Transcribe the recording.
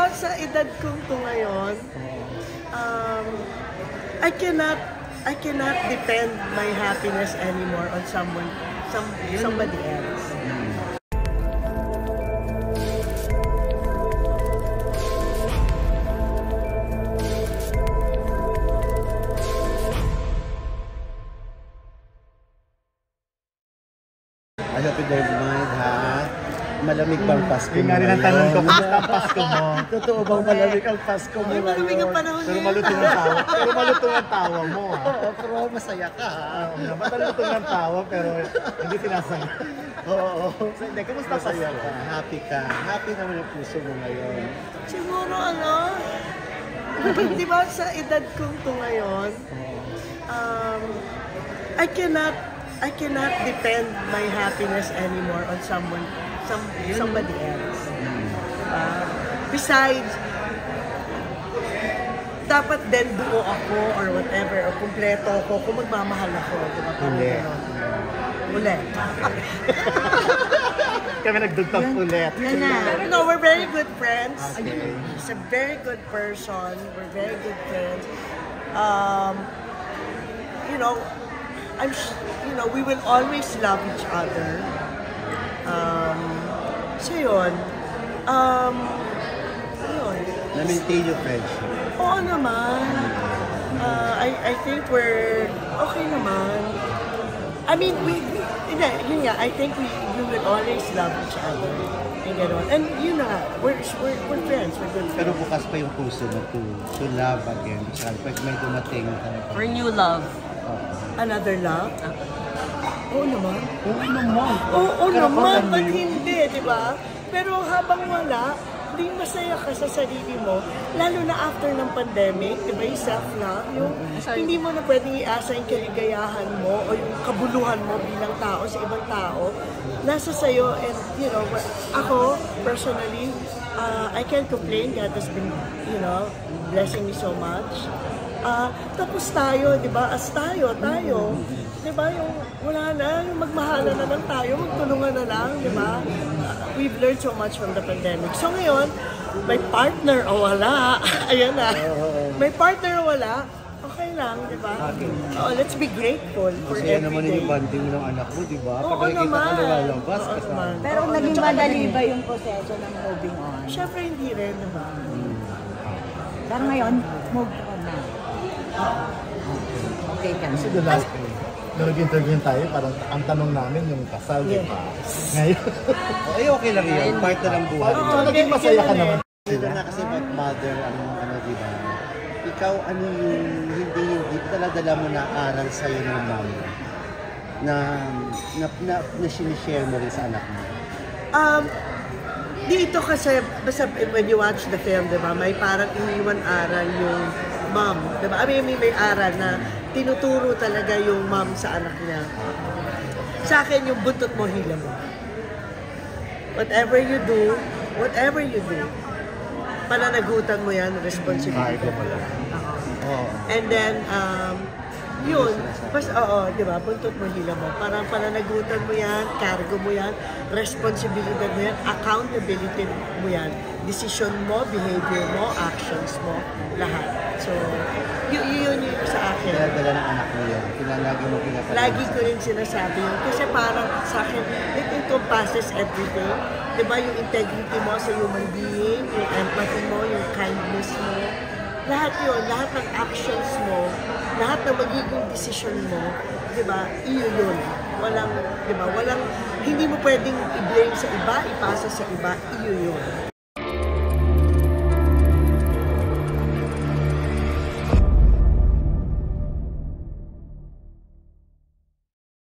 ba sa edad kong to ngayon, I cannot depend my happiness anymore on somebody else. Happy birthday, ha? Malamig bang Pasko mo? Yung nga rin ang tanong ko, kumusta ang Pasko mo? Totoo bang malamig ang Pasko mo? Malamig ang panahon Pero niya. malutong ang tawa mo, ha? Oo, pero masaya ka, ha? Malutong ang tawa, pero hindi sinasaya. Oo. So, hindi, kumusta Pasko? Masaya ka, happy ka. Happy naman ang puso mo ngayon. Siguro di ba sa edad kong to ngayon, I cannot depend my happiness anymore on somebody else. Besides, dapat din buo ako or whatever, or kumpleto ako kung magmamahal ako. Diba? Ulit. Kami nagdugtog ulit. No, we're very good friends. Okay. He's a very good person. We're very good friends. We will always love each other. So yun. Na-maintain yung friendship. Oo naman. I think we're okay naman. I mean, yun nga, I think we will always love each other. And gano'n. And yun na, we're friends, we're good friends. Pero bukas pa yung puso mo to love again. Pag may dumating. For new love. Another love? Oo naman. Oo naman. Oo naman, ba't hindi, di ba? Pero habang wala, hindi masaya ka sa sarili mo, lalo na after ng pandemic, di ba, yung self-love, yung hindi mo na pwedeng iasa yung kaligayahan mo o yung kabuluhan mo bilang tao sa ibang tao, nasa sayo. And, ako, personally, I can't complain. God has been, blessing me so much. Tapos tayo, di ba, as tayo, di ba, yung wala na, yung magmahalan na lang tayo, magtulungan na lang, di ba? We've learned so much from the pandemic. So ngayon, may partner o wala, ayan na, may partner o wala, okay lang, di ba? Let's be grateful for Kasi every naman day. yung banding ng anak mo, di ba? Oo Pag nakikita naman. ka lumalabas, Oo kasama. naman. Pero naging madali ba yung proseso ng moving on? Siyempre hindi rin naman. Pero ngayon, move on na. Okay ka na. Kasi the last time, nung nag-interview tayo, parang ang tanong namin yung kasal, di ba? Ngayon, Okay lang yun. Part na ng buhay. so naging masaya ka naman. Sila na kasi mother, di ba? Ikaw, hindi dala-dala mo na aral sa'yo ng mom na sinishare mo rin sa anak mo? Dito kasi, basta when you watch the film, di ba, may parang iniwan aral yung mom. Di ba? I mean, may aral na tinuturo talaga yung mom sa anak niya. Sa akin, yung buntot mo, hila mo. Whatever you do, pananagutan mo yan, responsibility mo yan. And then, yun, di ba, buntot mo, hila mo. Parang pananagutan mo yan, cargo mo yan, responsibility mo yan, accountability mo yan, decision mo, behavior mo, actions mo, lahat. So, yun yung sa akin. Dala ng anak mo yan. Lagi mo pinapalala. Lagi ko rin sinasabi yun. Kasi parang sa akin, it encompasses everything. Di ba, yung integrity mo sa human being, yung empathy mo, yung kindness mo, lahat yun, lahat ng actions mo, lahat ng magiging decision mo, di ba, yun. Walang, di ba, hindi mo pwedeng i-blame sa iba, ipasa sa iba, yun.